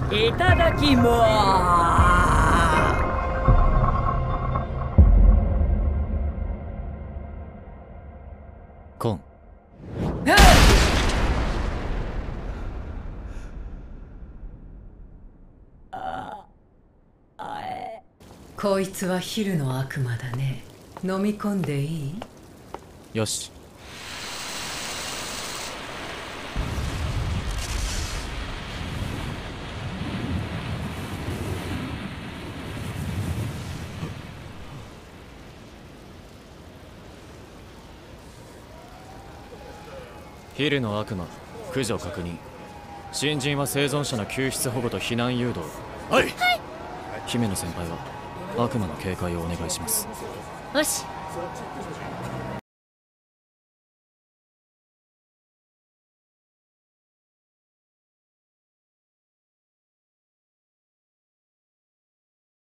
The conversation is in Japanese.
いただきまコン。 こいつはヒルの悪魔だね。飲み込んでいい？ よし。ヒルの悪魔、駆除確認。新人は生存者の救出保護と避難誘導。はい。姫野先輩は悪魔の警戒をお願いします。 よし。